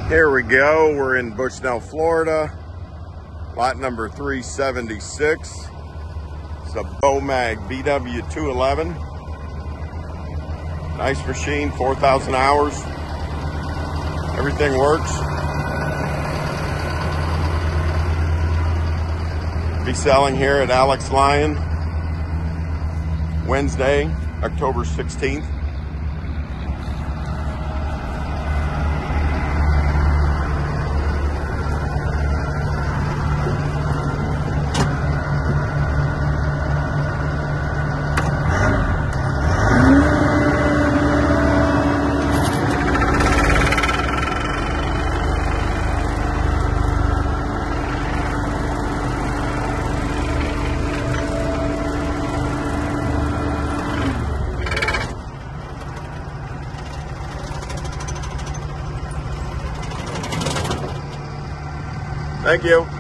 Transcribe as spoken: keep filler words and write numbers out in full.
Here we go. We're in Bushnell, Florida. Lot number three seventy-six. It's a Bomag B W two eleven. Nice machine, four thousand hours. Everything works. Be selling here at Alex Lyon Wednesday, October sixteenth. Thank you.